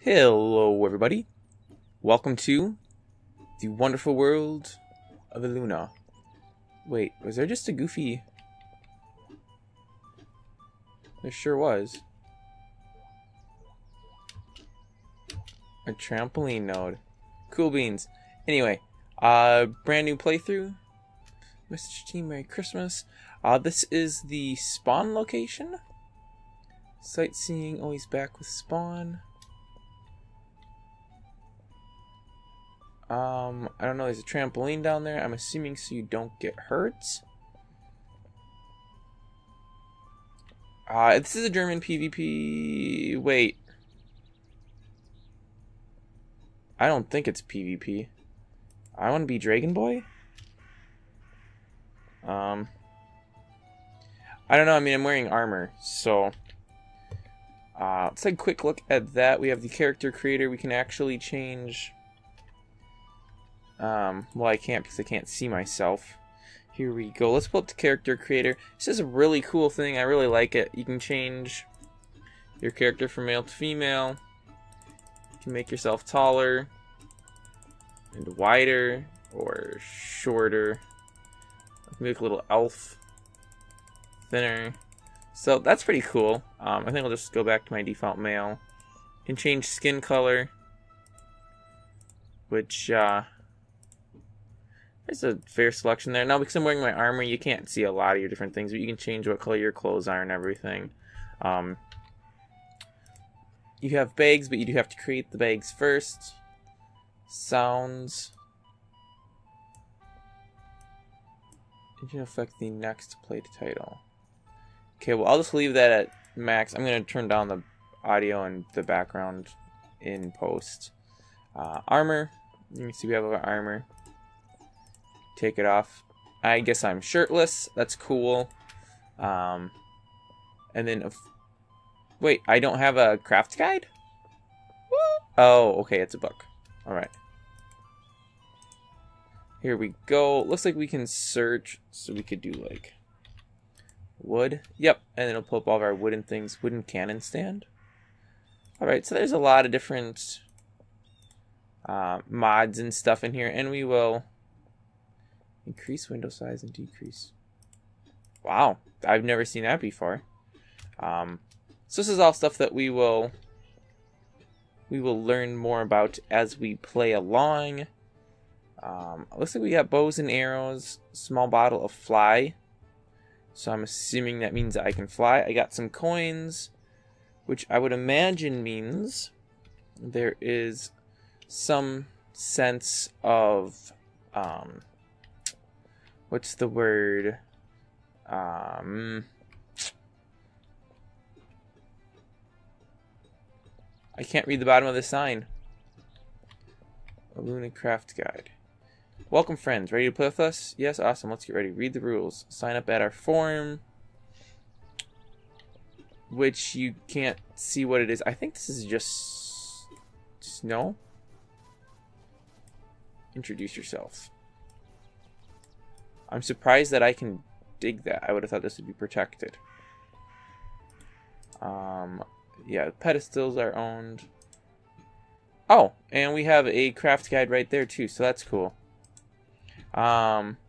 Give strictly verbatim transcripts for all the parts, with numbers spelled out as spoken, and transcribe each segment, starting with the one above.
Hello everybody, welcome to the Wonderful World of Illuna. Wait, was there just a goofy... There sure was. A trampoline node. Cool beans. Anyway, uh, brand new playthrough. Message team, Merry Christmas. Uh, this is the spawn location. Sightseeing, always back with spawn. Um, I don't know, there's a trampoline down there. I'm assuming so you don't get hurt. Uh, this is a German PvP. Wait. I don't think it's PvP. I want to be Dragon Boy? Um, I don't know, I mean, I'm wearing armor, so... Uh, let's take a quick look at that. We have the character creator. We can actually change... Um, well, I can't because I can't see myself. Here we go. Let's pull up the character creator. This is a really cool thing. I really like it. You can change your character from male to female. You can make yourself taller and wider or shorter. Make a little elf thinner. So that's pretty cool. Um, I think I'll just go back to my default male. You can change skin color, which uh, there's a fair selection there. Now, because I'm wearing my armor, you can't see a lot of your different things, but you can change what color your clothes are and everything. Um, you have bags, but you do have to create the bags first. Sounds. It can affect the next play title. Okay, well, I'll just leave that at max. I'm going to turn down the audio and the background in post. Uh, armor. You can see we have our armor. Take it off. I guess I'm shirtless. That's cool. Um, and then... If, wait, I don't have a craft guide? What? Oh, okay, it's a book. Alright. Here we go. Looks like we can search, so we could do like wood. Yep, and it'll pull up all of our wooden things. Wooden cannon stand. Alright, so there's a lot of different uh, mods and stuff in here, and we will increase window size and decrease. Wow, I've never seen that before. Um, so this is all stuff that we will we will learn more about as we play along. Um, looks like we got bows and arrows, small bottle of fly. So I'm assuming that means that I can fly. I got some coins, which I would imagine means there is some sense of, um, what's the word? Um, I can't read the bottom of the sign. Illuna Craft Guide. Welcome, friends. Ready to play with us? Yes, awesome. Let's get ready. Read the rules. Sign up at our forum, which you can't see what it is. I think this is just snow. Introduce yourself. I'm surprised that I can dig that. I would have thought this would be protected. Um, yeah, the pedestals are owned. Oh, and we have a craft guide right there too, so that's cool. Um,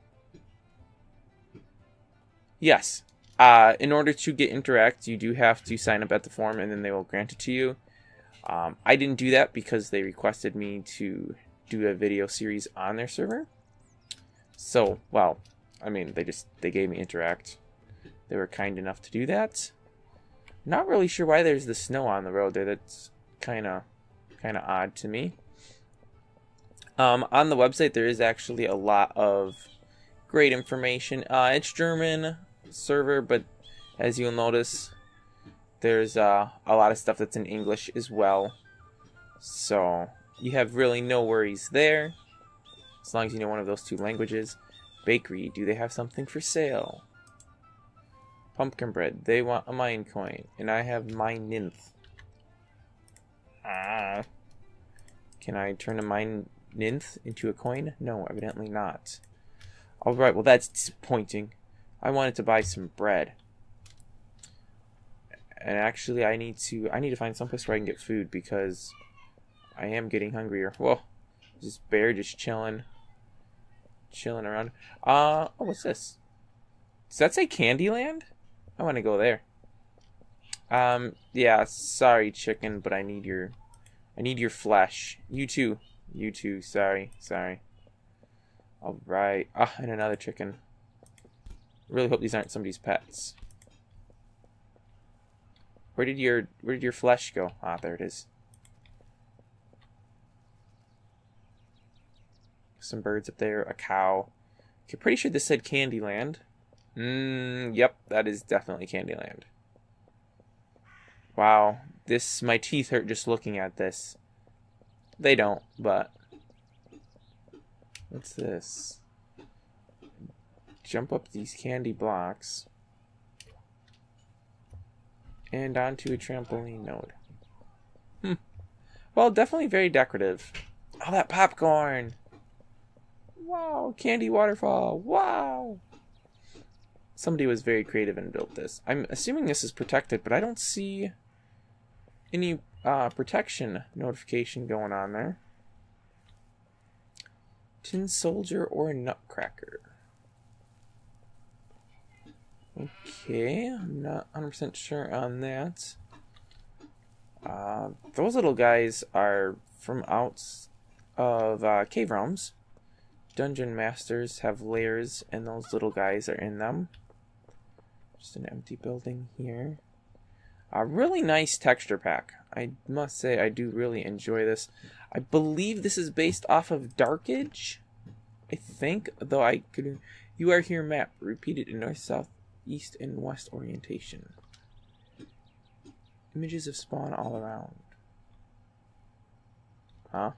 yes, uh, in order to get interact, you do have to sign up at the forum, and then they will grant it to you. Um, I didn't do that because they requested me to do a video series on their server. So, well, I mean, they just, they gave me interact. They were kind enough to do that. Not really sure why there's the snow on the road there. That's kind of, kind of odd to me. Um, on the website, there is actually a lot of great information. Uh, it's German server, but as you'll notice, there's uh, a lot of stuff that's in English as well. So you have really no worries there, as long as you know one of those two languages. Bakery, do they have something for sale? Pumpkin bread, they want a mine coin, and I have mine ninth. Ah, can I turn a mine ninth into a coin? No, evidently not. Alright, well that's disappointing. I wanted to buy some bread. And actually I need to I need to find someplace where I can get food, because I am getting hungrier. Whoa. This bear just chilling. Chilling around. Uh, oh, what's this? Does that say Candyland? I want to go there. Um, yeah, sorry, chicken, but I need your... I need your flesh. You too. You too. Sorry. Sorry. Alright. Ah, and another chicken. Really hope these aren't somebody's pets. Where did your where did your flesh go? Ah, there it is. Some birds up there, a cow. Okay, pretty sure this said Candyland. Mmm, yep, that is definitely Candyland. Wow, this my teeth hurt just looking at this. They don't, but what's this? Jump up these candy blocks and onto a trampoline node. Hmm. Well, definitely very decorative. Oh, that popcorn! Wow, candy waterfall! Wow! Somebody was very creative and built this. I'm assuming this is protected, but I don't see any uh, protection notification going on there. Tin soldier or nutcracker? Okay, I'm not one hundred percent sure on that. Uh, those little guys are from out of uh, cave realms. Dungeon masters have layers, and those little guys are in them. Just an empty building here. A really nice texture pack. I must say, I do really enjoy this. I believe this is based off of Dark Age. I think, though I could. You are here map. Repeated in north, south, east, and west orientation. Images of spawn all around. Huh?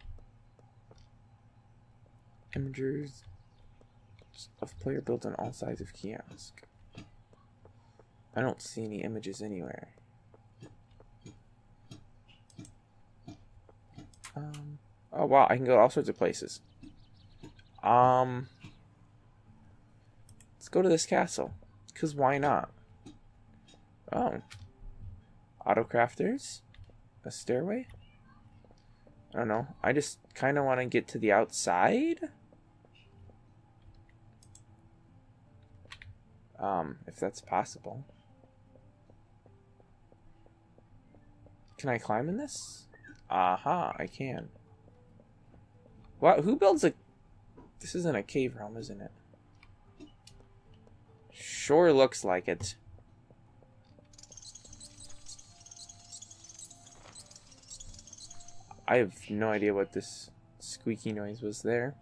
Images of player built on all sides of kiosk. I don't see any images anywhere. Um. Oh wow, I can go all sorts of places. Um. Let's go to this castle. Because why not? Oh. Auto crafters? A stairway? I don't know. I just kind of want to get to the outside. Um, if that's possible. Can I climb in this? Aha, I can. What? Who builds a... This isn't a cave realm, isn't it? Sure looks like it. I have no idea what this squeaky noise was there.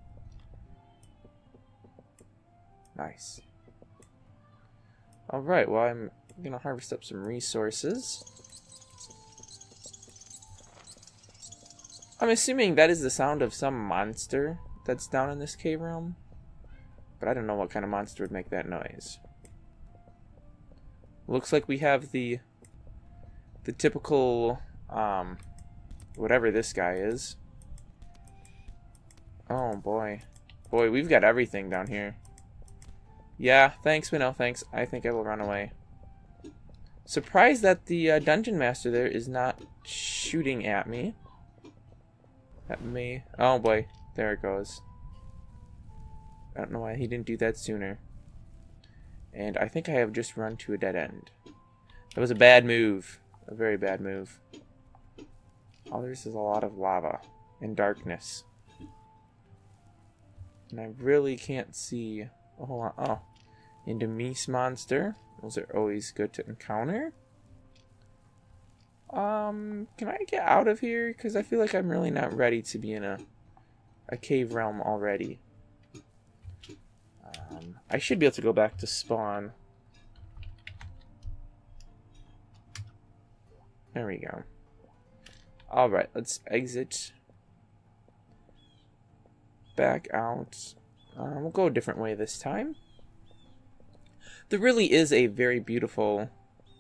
Nice. Alright, well I'm gonna harvest up some resources. I'm assuming that is the sound of some monster that's down in this cave realm. But I don't know what kind of monster would make that noise. Looks like we have the the typical um whatever this guy is. Oh boy. Boy, we've got everything down here. Yeah, thanks, but no thanks. I think I will run away. Surprised that the uh, dungeon master there is not shooting at me. That may... Oh boy, there it goes. I don't know why he didn't do that sooner. And I think I have just run to a dead end. That was a bad move. A very bad move. All there is is a lot of lava and darkness. And I really can't see a whole lot. Oh, Endemise monster. Those are always good to encounter. Um, can I get out of here? Because I feel like I'm really not ready to be in a, a cave realm already. Um, I should be able to go back to spawn. There we go. Alright, let's exit. Back out. Uh, we'll go a different way this time. There really is a very beautiful...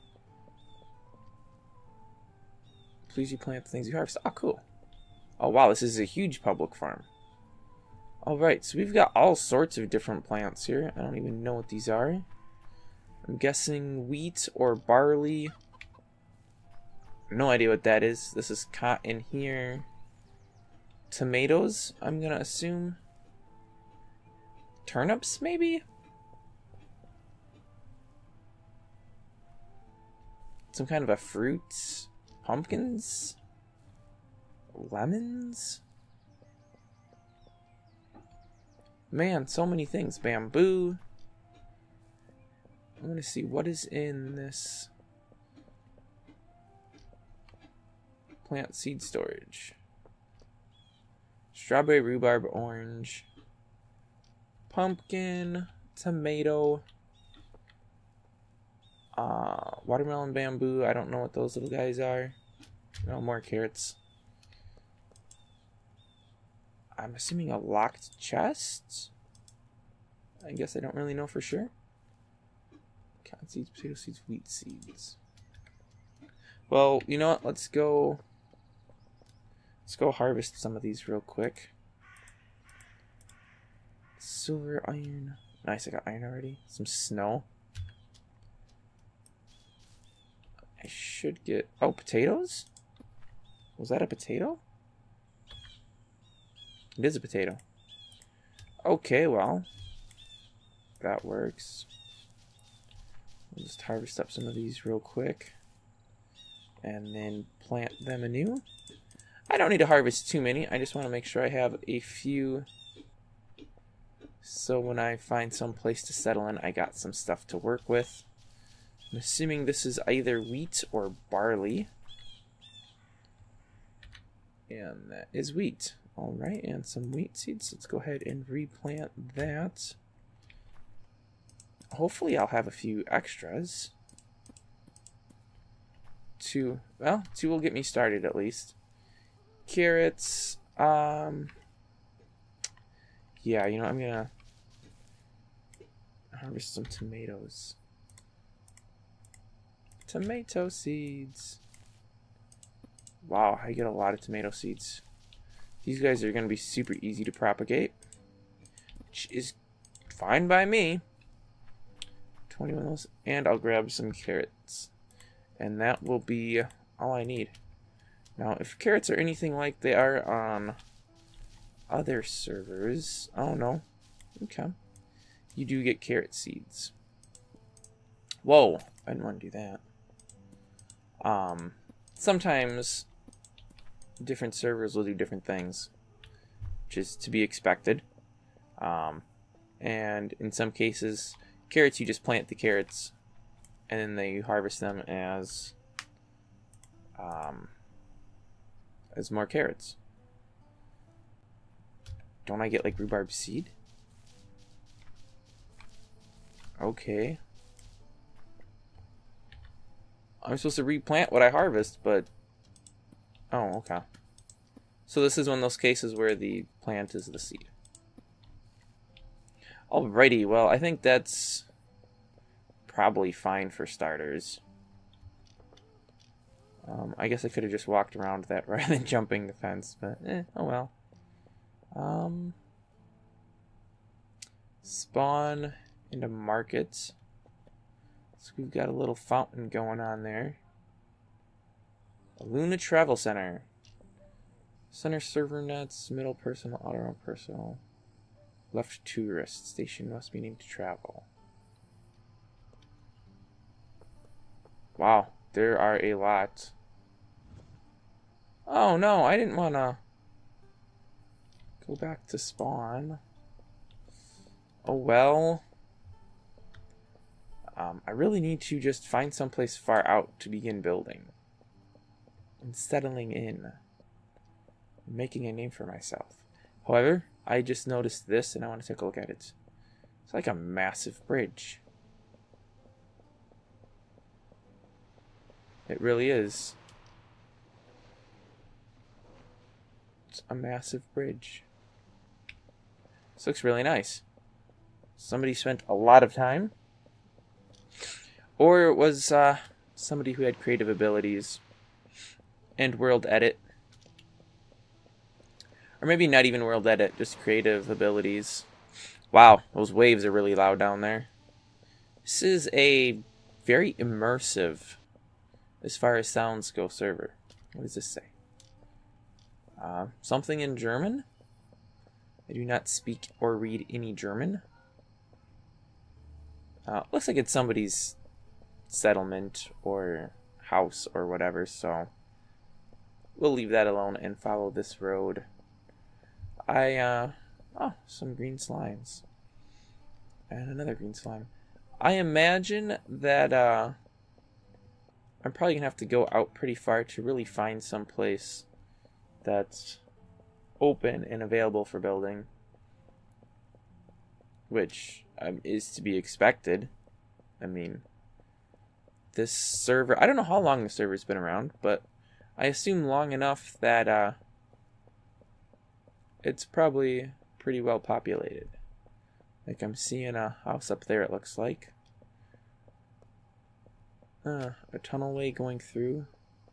Please you plant the things you harvest. Oh, cool. Oh, wow, this is a huge public farm. Alright, so we've got all sorts of different plants here. I don't even know what these are. I'm guessing wheat or barley. No idea what that is. This is cotton here. tomatoes, I'm gonna assume. Turnips, maybe? Some kind of a fruit? Pumpkins? Lemons? Man, so many things. Bamboo. I want to see what is in this plant seed storage. Strawberry, rhubarb, orange, pumpkin, tomato, uh, watermelon, bamboo. I don't know what those little guys are. No more carrots. I'm assuming a locked chest. I guess I don't really know for sure. Cotton seeds, potato seeds, wheat seeds. Well, you know what? Let's go. Let's go harvest some of these real quick. Silver, iron. Nice, I got iron already. Some snow. I should get... Oh, potatoes? Was that a potato? It is a potato. Okay, well. That works. We'll just harvest up some of these real quick. And then plant them anew. I don't need to harvest too many. I just want to make sure I have a few. So when I find some place to settle in, I got some stuff to work with. I'm assuming this is either wheat or barley. And that is wheat. Alright, and some wheat seeds. Let's go ahead and replant that. Hopefully I'll have a few extras. Two, well, two will get me started at least. Carrots, um, yeah, you know, I'm gonna harvest some tomatoes. Tomato seeds. Wow, I get a lot of tomato seeds. These guys are gonna be super easy to propagate, which is fine by me. twenty-one of those, and I'll grab some carrots. And that will be all I need. Now, if carrots are anything like they are on other servers... Oh, no. Okay. You do get carrot seeds. Whoa. I didn't want to do that. Um, sometimes different servers will do different things, which is to be expected. Um, and in some cases, carrots, you just plant the carrots, and then they harvest them as... Um... as more carrots. Don't I get like rhubarb seed? Okay. I'm supposed to replant what I harvest, but... Oh, okay. So this is one of those cases where the plant is the seed. Alrighty, well, I think that's probably fine for starters. Um, I guess I could have just walked around that rather than jumping the fence, but eh, oh well. Um, spawn into market. So we've got a little fountain going on there. Illuna Travel Center. Center server nets, middle personal, auto personal. Left tourist. Station must be named to travel. Wow, there are a lot. Oh no, I didn't want to go back to spawn. Oh well. Um, I really need to just find someplace far out to begin building. And settling in. Making a name for myself. However, I just noticed this and I want to take a look at it. It's like a massive bridge. It really is. It's a massive bridge. This looks really nice. Somebody spent a lot of time. Or it was uh, somebody who had creative abilities and world edit. Or maybe not even world edit, just creative abilities. Wow, those waves are really loud down there. This is a very immersive, as far as sounds go, server. What does this say? Uh, something in German? I do not speak or read any German. Uh, looks like it's somebody's settlement or house or whatever, so we'll leave that alone and follow this road. I, uh, oh, some green slimes. And another green slime. I imagine that, uh, I'm probably gonna have to go out pretty far to really find some place that's open and available for building. Which um, is to be expected. I mean, this server, I don't know how long the server's been around, but I assume long enough that uh, it's probably pretty well populated. Like, I'm seeing a house up there, it looks like. Uh, a tunnelway going through.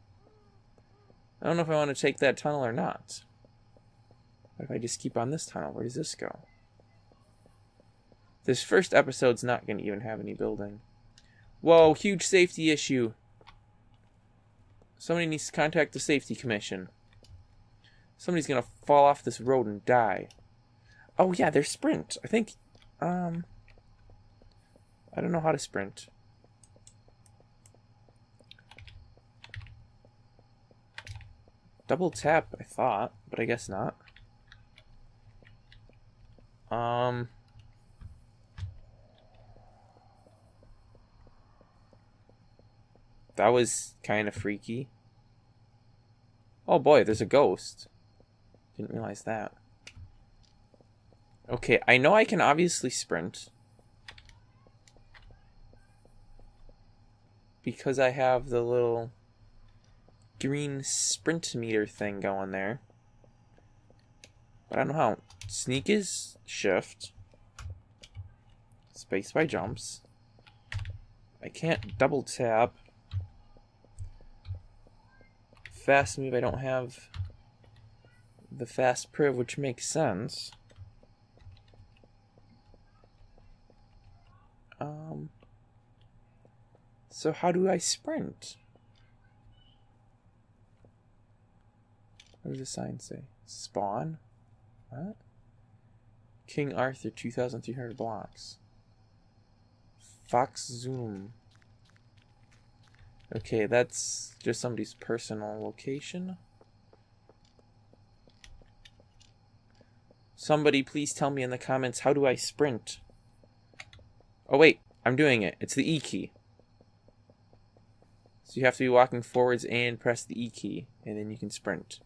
I don't know if I want to take that tunnel or not. What if I just keep on this tunnel? Where does this go? This first episode's not going to even have any building. Whoa, huge safety issue. Somebody needs to contact the safety commission. Somebody's going to fall off this road and die. Oh yeah, there's sprint. I think, um, I don't know how to sprint. Double tap, I thought, but I guess not. Um... That was kind of freaky. Oh boy, there's a ghost. Didn't realize that. Okay, I know I can obviously sprint. Because I have the little green sprint meter thing going there. But I don't know how. Sneak is shift. Space by jumps. I can't double tap. Fast move, I don't have the fast priv, which makes sense. Um, so how do I sprint? What does the sign say? Spawn? What? King Arthur, two thousand three hundred blocks. Fox Zoom. Okay, that's just somebody's personal location. Somebody please tell me in the comments, how do I sprint? Oh wait, I'm doing it. It's the E key. So you have to be walking forwards and press the E key, and then you can sprint.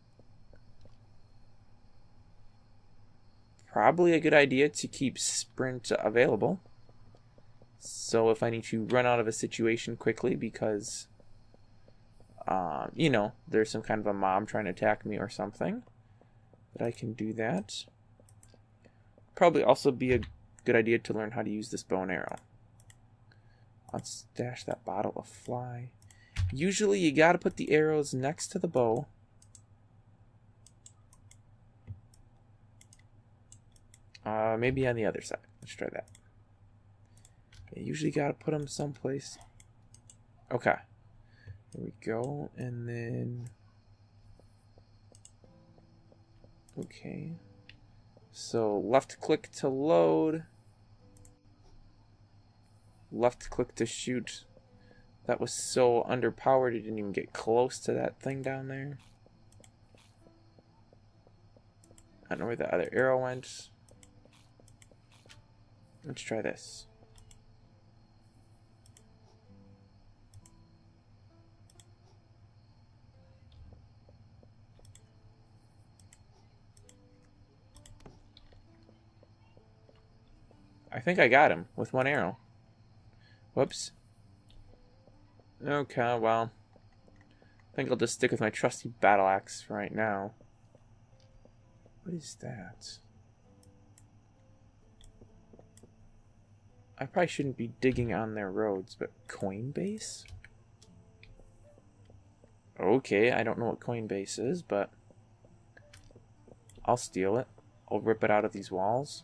Probably a good idea to keep sprint available. So if I need to run out of a situation quickly because, um, you know, there's some kind of a mob trying to attack me or something, that I can do that. Probably also be a good idea to learn how to use this bow and arrow. Let's stash that bottle of fly. Usually you gotta put the arrows next to the bow. Uh, maybe on the other side. Let's try that. You usually gotta put them someplace. Okay. There we go. And then... Okay. So, left click to load. Left click to shoot. That was so underpowered it didn't even get close to that thing down there. I don't know where the other arrow went. Let's try this. I think I got him with one arrow. Whoops. Okay, well. I think I'll just stick with my trusty battle axe for right now. What is that? I probably shouldn't be digging on their roads, but Coinbase? Okay, I don't know what Coinbase is, but I'll steal it. I'll rip it out of these walls.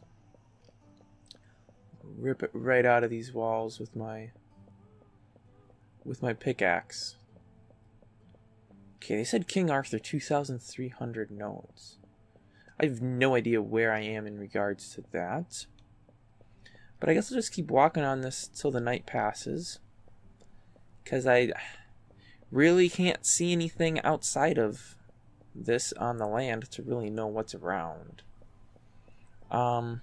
Rip it right out of these walls with my with my pickaxe. Okay, they said King Arthur, two thousand three hundred nodes. I have no idea where I am in regards to that. But I guess I'll just keep walking on this till the night passes. Because I really can't see anything outside of this on the land to really know what's around. Um...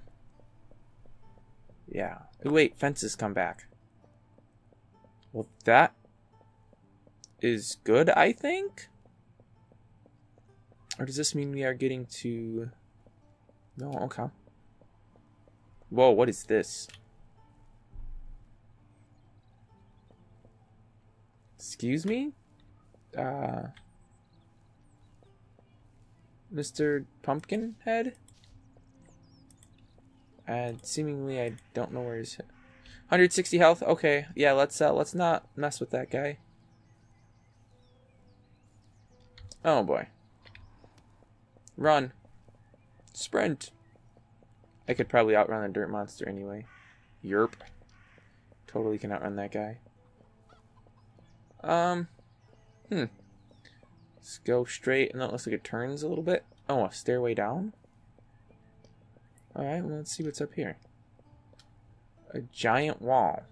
Yeah. Oh, wait, fences come back. Well, that is good, I think? Or does this mean we are getting to... No, okay. Whoa, what is this? Excuse me? Uh... Mister Pumpkinhead? And seemingly I don't know where he's hit. one hundred sixty health. Okay, yeah, let's uh, let's not mess with that guy. Oh boy. Run. Sprint. I could probably outrun a dirt monster anyway. Yerp. Totally can outrun that guy. Um. Hmm. Let's go straight, and that looks like it turns a little bit. Oh, a stairway down? Alright, well, let's see what's up here. A giant wall.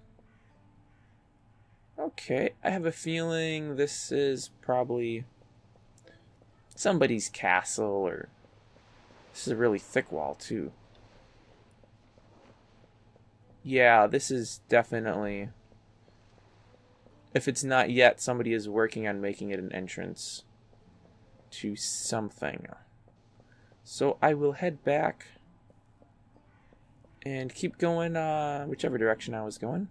Okay, I have a feeling this is probably somebody's castle, or this is a really thick wall, too. Yeah, this is definitely, if it's not yet, somebody is working on making it an entrance to something. So I will head back and keep going uh, whichever direction I was going.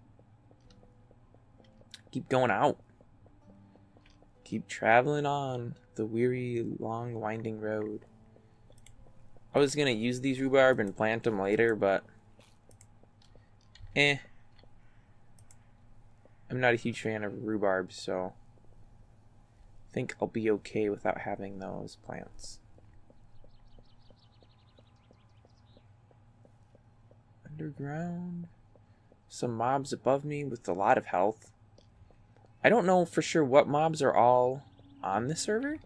Keep going out. Keep traveling on the weary, long, winding road. I was going to use these rhubarb and plant them later, but eh. I'm not a huge fan of rhubarb, so I think I'll be okay without having those plants. Underground. Some mobs above me with a lot of health. I don't know for sure what mobs are all on the server.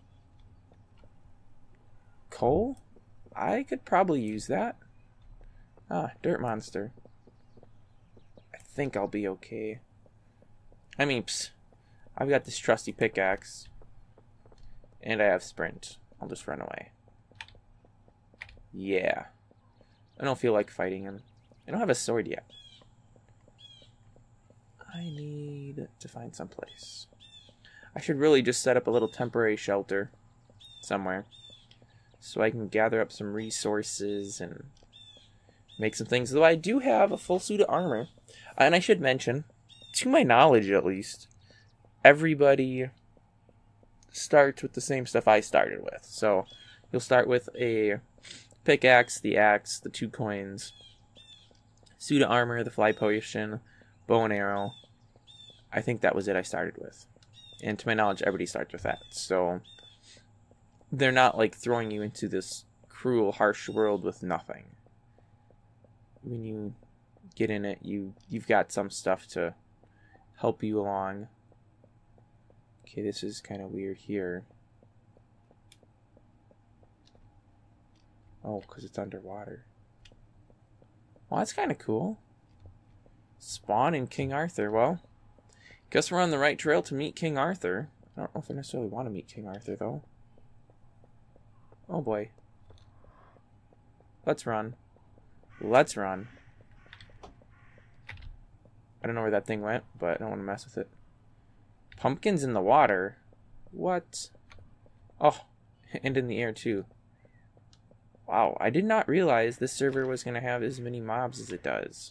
Coal? I could probably use that. Ah, dirt monster. I think I'll be okay. I mean, psst, I've got this trusty pickaxe. And I have sprint. I'll just run away. Yeah. I don't feel like fighting him. I don't have a sword yet. I need to find some place. I should really just set up a little temporary shelter somewhere, so I can gather up some resources and make some things. Though I do have a full suit of armor. And I should mention, to my knowledge at least, everybody starts with the same stuff I started with. So you'll start with a pickaxe, the axe, the two coins, suit of armor, the fly potion, bow and arrow. I think that was it I started with. And to my knowledge, everybody starts with that. So they're not like throwing you into this cruel, harsh world with nothing. When you get in it, you, you've got some stuff to help you along. Okay, this is kind of weird here. Oh, because it's underwater. Well, that's kind of cool. Spawn in King Arthur. Well, guess we're on the right trail to meet King Arthur. I don't know if I necessarily want to meet King Arthur, though. Oh, boy. Let's run. Let's run. I don't know where that thing went, but I don't want to mess with it. Pumpkins in the water? What? Oh, and in the air, too. Wow, I did not realize this server was going to have as many mobs as it does.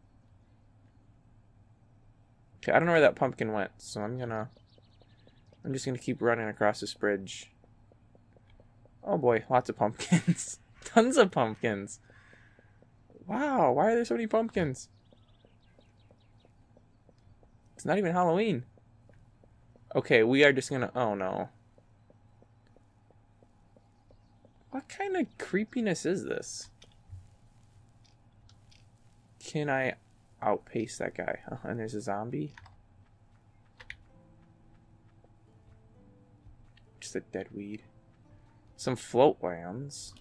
Okay, I don't know where that pumpkin went, so I'm gonna... I'm just gonna keep running across this bridge. Oh boy, lots of pumpkins. Tons of pumpkins. Wow, why are there so many pumpkins? It's not even Halloween. Okay, we are just gonna... Oh no. What kind of creepiness is this? Can I outpace that guy? Oh, and there's a zombie. just a dead weed. Some float lands.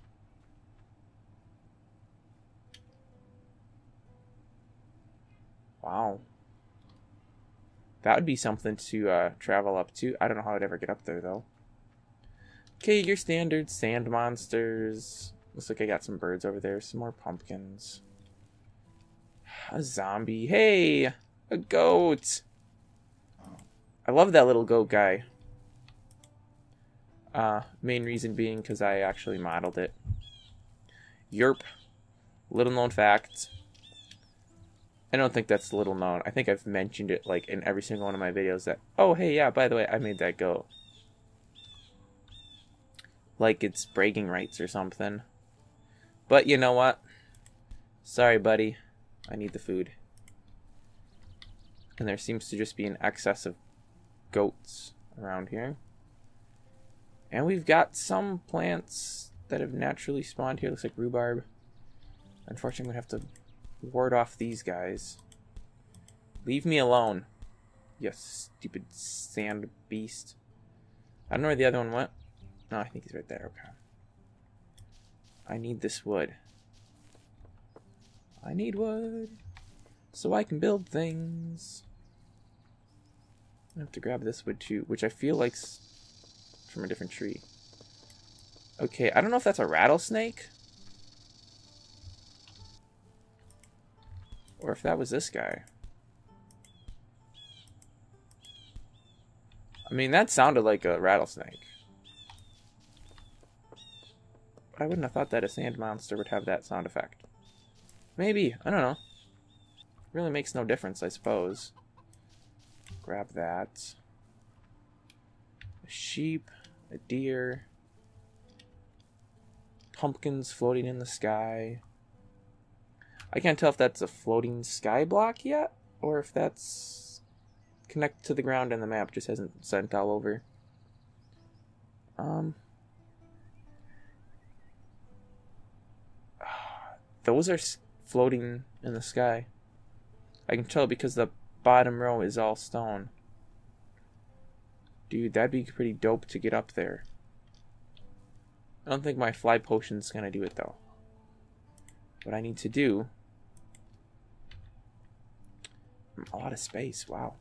Wow. That would be something to uh, travel up to. I don't know how I'd ever get up there, though. Okay, your standard sand monsters. Looks like I got some birds over there. Some more pumpkins. A zombie. Hey! A goat! I love that little goat guy. Uh, main reason being because I actually modeled it. Yerp. Little known fact. I don't think that's little known. I think I've mentioned it like in every single one of my videos that, oh, hey, yeah, by the way, I made that goat. Like it's bragging rights or something. But you know what? Sorry, buddy. I need the food. And there seems to just be an excess of goats around here. And we've got some plants that have naturally spawned here. Looks like rhubarb. Unfortunately, I'm going to have to ward off these guys. Leave me alone. You stupid sand beast. I don't know where the other one went. No, I think he's right there. Okay. I need this wood. I need wood so I can build things. I have to grab this wood too, which I feel like's from a different tree. Okay, I don't know if that's a rattlesnake or if that was this guy. I mean, that sounded like a rattlesnake. But I wouldn't have thought that a sand monster would have that sound effect. Maybe. I don't know. Really makes no difference, I suppose. Grab that. A sheep. A deer. Pumpkins floating in the sky. I can't tell if that's a floating sky block yet, or if that's connected to the ground and the map just hasn't sent all over. Um, those are floating in the sky. I can tell because the bottom row is all stone. Dude, that'd be pretty dope to get up there. I don't think my fly potion's gonna do it though. What I need to do... A lot of space, wow.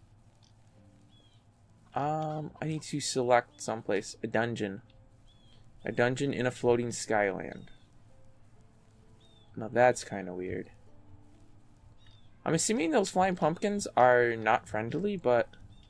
Um, I need to select someplace. A dungeon. A dungeon in a floating skyland. Now that's kind of weird. I'm assuming those flying pumpkins are not friendly, but...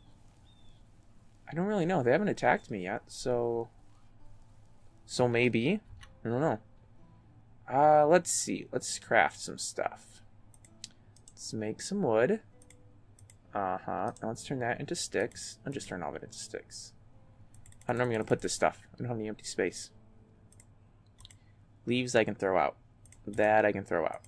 I don't really know. They haven't attacked me yet, so... So maybe. I don't know. Uh, let's see. Let's craft some stuff. Let's make some wood. Uh-huh. Now let's turn that into sticks. I'll just turn all of it into sticks. I don't know where I'm going to put this stuff. I don't have any empty space. Leaves I can throw out. That I can throw out.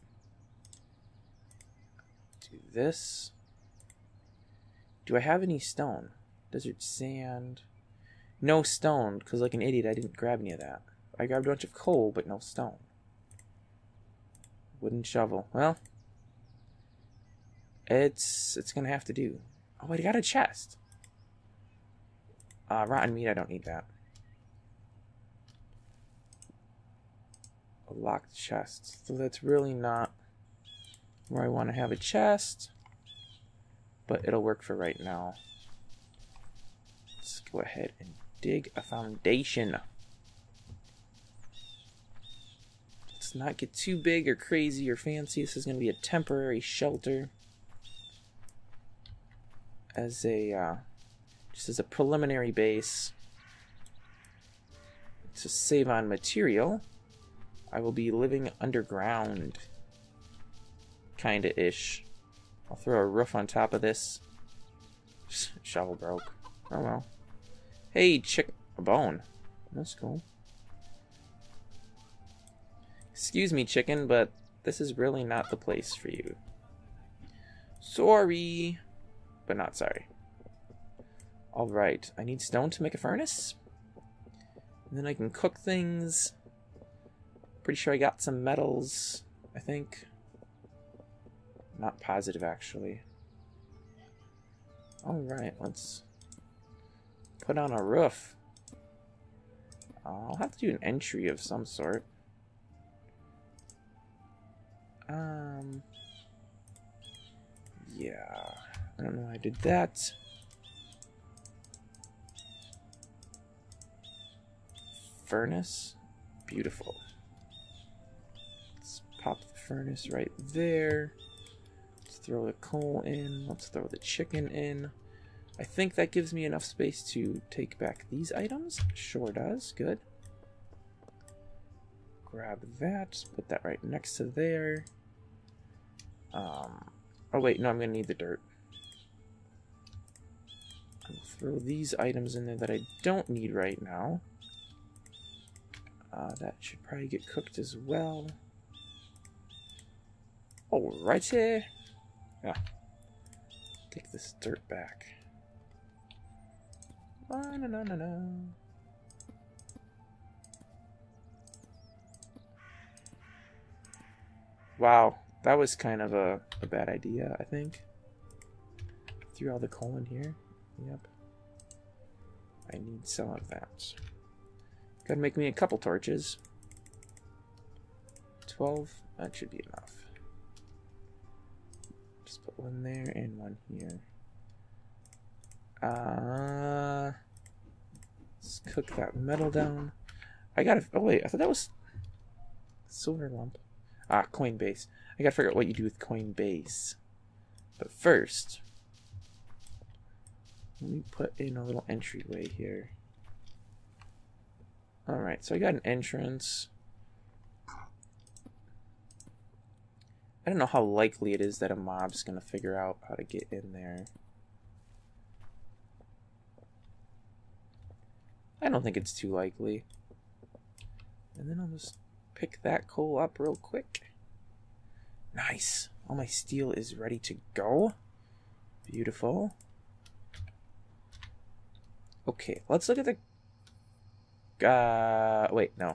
Do this. Do I have any stone? Desert sand. No stone, because like an idiot I didn't grab any of that. I grabbed a bunch of coal, but no stone. Wooden shovel. Well, it's it's gonna have to do. Oh wait, I got a chest. Uh, rotten meat, I don't need that. A locked chest. So that's really not where I want to have a chest. But it'll work for right now. Let's go ahead and dig a foundation. Let's not get too big or crazy or fancy. This is going to be a temporary shelter. As a, uh, just as a preliminary base. To save on material, I will be living underground. Kinda-ish. I'll throw a roof on top of this. Shovel broke. Oh well. Hey, chick... A bone. That's cool. Excuse me, chicken, but this is really not the place for you. Sorry. But not sorry. Alright, I need stone to make a furnace. And then I can cook things. Pretty sure I got some metals, I think. Not positive, actually. Alright, let's put on a roof. I'll have to do an entry of some sort. Um, yeah, I don't know why I did that. Furnace, beautiful. Let's pop the furnace right there. Let's throw the coal in. Let's throw the chicken in. I think that gives me enough space to take back these items. Sure does. Good. Grab that. Put that right next to there. Um, oh wait, no, I'm going to need the dirt. I'll throw these items in there that I don't need right now. Uh, that should probably get cooked as well. Alrighty. Yeah. Take this dirt back. Oh, no, no, no, no. Wow, that was kind of a, a bad idea, I think. Threw all the coal in here. Yep. I need some of that. Gotta make me a couple torches. twelve, that should be enough. Just put one there and one here. Uh, let's cook that metal down. I gotta, oh wait, I thought that was silver lump. Ah, coin base. I gotta figure out what you do with coin base. But first, let me put in a little entryway here. Alright, so I got an entrance. I don't know how likely it is that a mob's gonna figure out how to get in there. I don't think it's too likely. And then I'll just pick that coal up real quick. Nice. All my steel is ready to go. Beautiful. Okay, let's look at the... Uh, wait, no.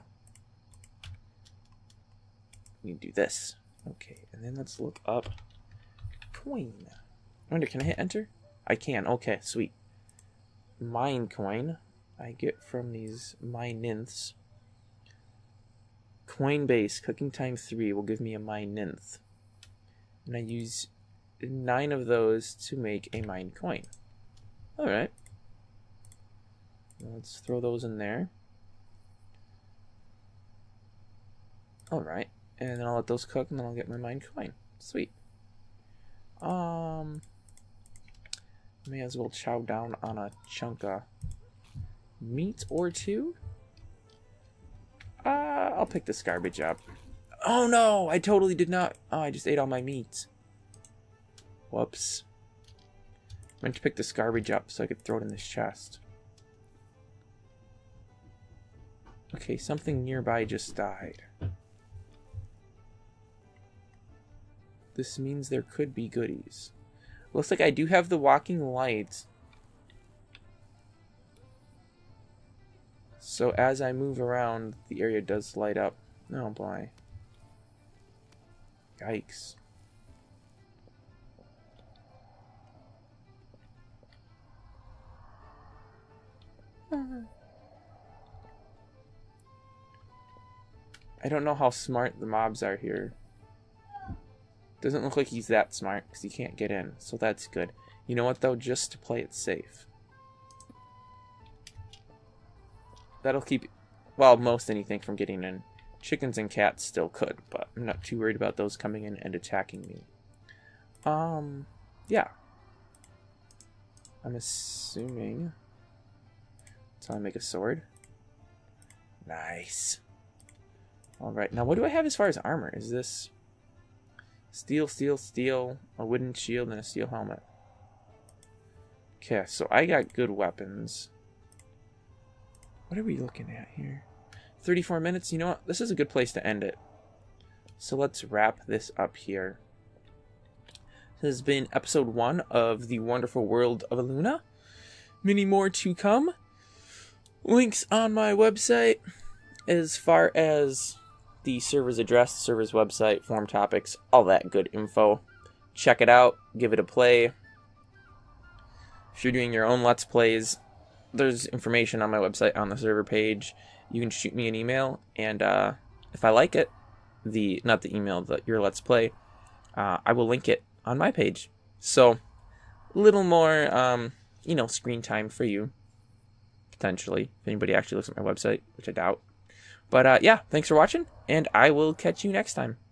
We can do this. Okay, and then let's look up coin. I wonder, can I hit enter? I can. Okay, sweet. Mine coin. I get from these mine nymphs. Coin base, cooking time three will give me a mine nymph. And I use nine of those to make a mine coin. Alright. Let's throw those in there. Alright. And then I'll let those cook and then I'll get my mine coin. Sweet. Um may as well chow down on a chunk of meat or two. Uh, I'll pick this garbage up. Oh no, I totally did not. Oh, I just ate all my meat. Whoops. I meant to pick this garbage up so I could throw it in this chest. Okay, something nearby just died. This means there could be goodies. Looks like I do have the walking light. So as I move around, the area does light up. Oh boy. Yikes. I don't know how smart the mobs are here. Doesn't look like he's that smart because he can't get in, so that's good. You know what though, just to play it safe. That'll keep, well, most anything from getting in. Chickens and cats still could, but I'm not too worried about those coming in and attacking me. Um, yeah. I'm assuming that's how I make a sword. Nice. Alright, now what do I have as far as armor? Is this steel, steel, steel, a wooden shield, and a steel helmet? Okay, so I got good weapons. What are we looking at here? thirty-four minutes. You know what? This is a good place to end it. So let's wrap this up here. This has been episode one of the Wonderful World of Illuna. Many more to come. Links on my website as far as the server's address, server's website, forum topics, all that good info. Check it out. Give it a play. If you're doing your own Let's Plays, there's information on my website on the server page. You can shoot me an email, and uh, if I like it, the not the email, the your Let's Play, uh, I will link it on my page. So, a little more, um, you know, screen time for you, potentially, if anybody actually looks at my website, which I doubt. But uh, yeah, thanks for watching, and I will catch you next time.